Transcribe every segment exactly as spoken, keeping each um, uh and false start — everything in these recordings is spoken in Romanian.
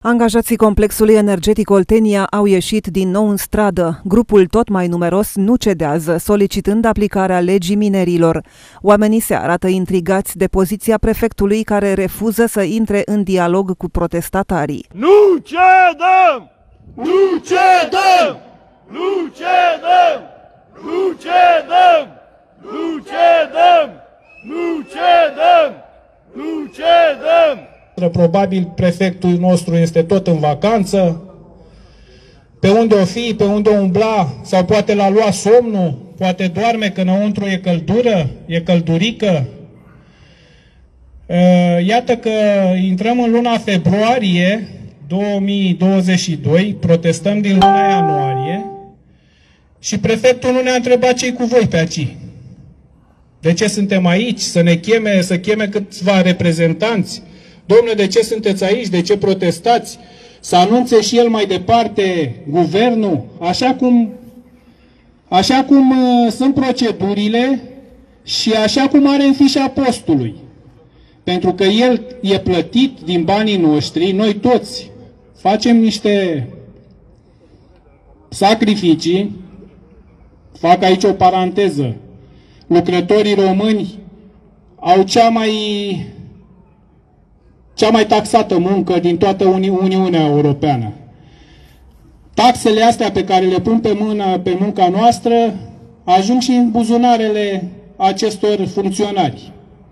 Angajații complexului energetic Oltenia au ieșit din nou în stradă. Grupul tot mai numeros nu cedează, solicitând aplicarea legii minerilor. Oamenii se arată intrigați de poziția prefectului, care refuză să intre în dialog cu protestatarii. Nu cedăm! Nu cedăm! Nu cedăm! Nu cedăm! Nu cedăm! Nu cedăm! Nu cedăm! Probabil prefectul nostru este tot în vacanță, pe unde o fi, pe unde o umbla, sau poate l-a luat somnul, poate doarme că înăuntru e căldură, e căldurică. Iată că intrăm în luna februarie două mii douăzeci și doi, protestăm din luna ianuarie și prefectul nu ne-a întrebat ce-i cu voi pe aici. De ce suntem aici? Să ne cheme, să cheme câțiva reprezentanți? Dom'le, de ce sunteți aici? De ce protestați? Să anunțe și el mai departe guvernul, așa cum, așa cum uh, sunt procedurile și așa cum are în fișa postului. Pentru că el e plătit din banii noștri, noi toți facem niște sacrificii. Fac aici o paranteză. Lucrătorii români au cea mai... cea mai taxată muncă din toată Uni Uniunea Europeană. Taxele astea pe care le pun pe, mână, pe munca noastră ajung și în buzunarele acestor funcționari.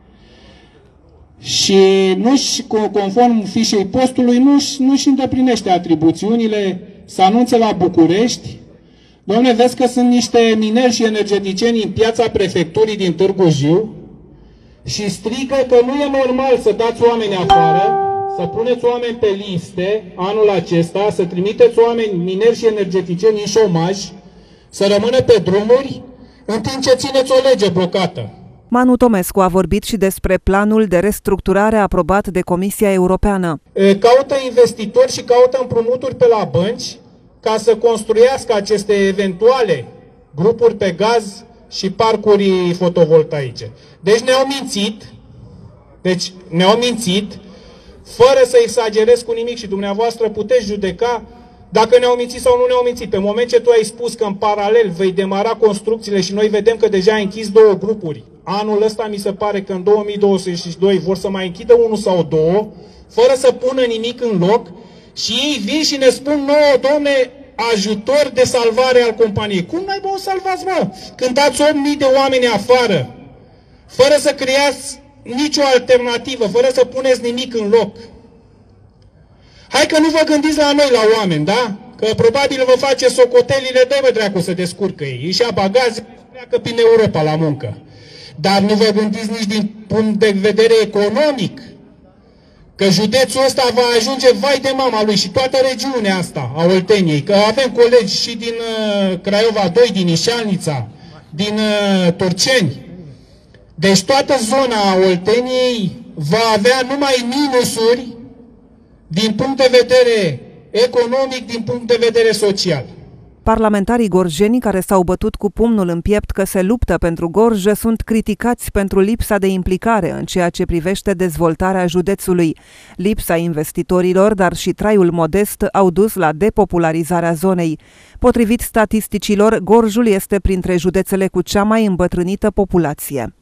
Și nu-și, conform fișei postului, nu-și nu-și îndeplinește atribuțiunile să anunțe la București: dom'le, vezi că sunt niște mineri și energeticieni în piața prefecturii din Târgu Jiu, și strigă că nu e normal să dați oameni afară, să puneți oameni pe liste anul acesta, să trimiteți oameni mineri și energeticieni în șomaj, să rămână pe drumuri, în timp ce țineți o lege blocată. Manu Tomescu a vorbit și despre planul de restructurare aprobat de Comisia Europeană. Caută investitori și caută împrumuturi pe la bănci ca să construiască aceste eventuale grupuri pe gaz și parcuri fotovoltaice. Deci ne-au mințit, deci ne-au mințit, fără să exagerez cu nimic, și dumneavoastră puteți judeca dacă ne-au mințit sau nu ne-au mințit. Pe moment ce tu ai spus că în paralel vei demara construcțiile și noi vedem că deja ai închis două grupuri, anul ăsta mi se pare că în două mii douăzeci și doi vor să mai închidă unul sau două, fără să pună nimic în loc, și ei vin și ne spun nouă: domne, ajutor de salvare al companiei. Cum n-ai bă o salvați, mă? Când dați opt mii de oameni afară, fără să creați nicio alternativă, fără să puneți nimic în loc. Hai că nu vă gândiți la noi, la oameni, da? Că probabil vă face socotelile, dă-i bă dracu să descurcă ei. Își ia bagaze, pleacă prin Europa la muncă. Dar nu vă gândiți nici din punct de vedere economic, că județul ăsta va ajunge vai de mama lui și toată regiunea asta a Olteniei, că avem colegi și din uh, Craiova doi, din Ișalnița, din uh, Turceni. Deci toată zona Olteniei va avea numai minusuri din punct de vedere economic, din punct de vedere social. Parlamentarii gorjeni, care s-au bătut cu pumnul în piept că se luptă pentru Gorj, sunt criticați pentru lipsa de implicare în ceea ce privește dezvoltarea județului. Lipsa investitorilor, dar și traiul modest au dus la depopularizarea zonei. Potrivit statisticilor, Gorjul este printre județele cu cea mai îmbătrânită populație.